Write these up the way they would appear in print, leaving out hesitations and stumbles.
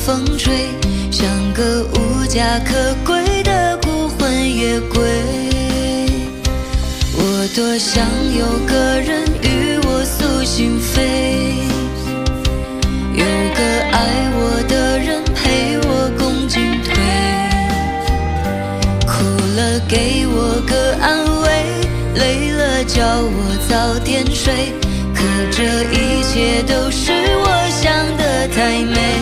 风吹，像个无家可归的孤魂野鬼。我多想有个人与我诉心扉，有个爱我的人陪我共进退，哭了给我个安慰，累了叫我早点睡。可这一切都是我想的太美，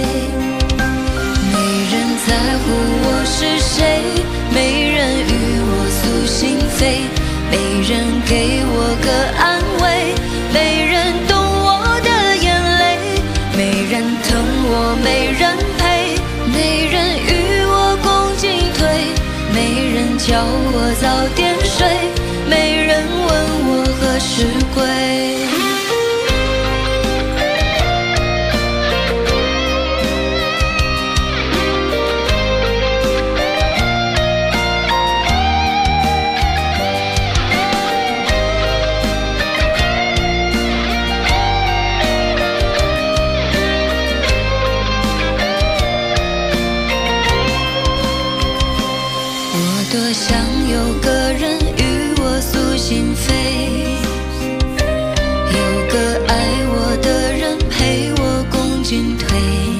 没人在乎我是谁，没人与我诉心扉，没人给我个安慰，没人懂我的眼泪，没人疼我，没人陪，没人与我共进退，没人叫我早点睡，没人问我何时归。多想有个人与我诉心扉，有个爱我的人陪我共进退，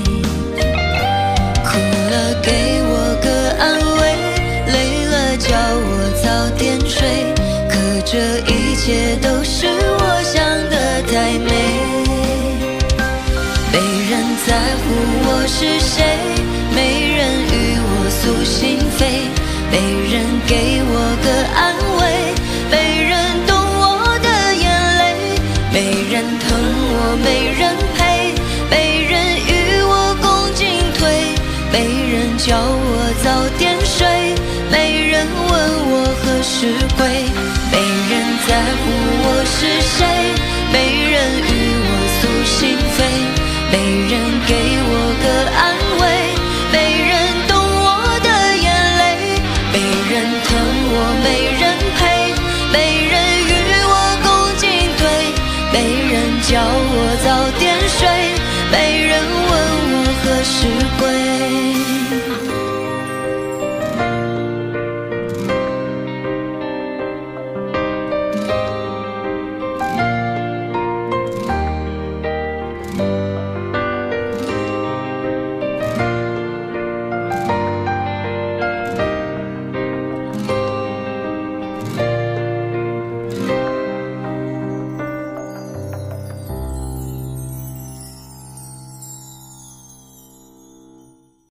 哭了给我个安慰，累了叫我早点睡。可这一切都是我想的太美，没人在乎我是谁，没人与我诉心扉，没人给我个安慰，没人懂我的眼泪，没人疼我，没人陪，没人与我共进退，没人叫我早点睡，没人问我何时归，没人在乎我是谁，没人与我诉心扉，没人给我个安慰，没人懂我的眼泪，没人疼我，没人陪，没人与我共进退，没人叫我早点睡，没人问我何时归。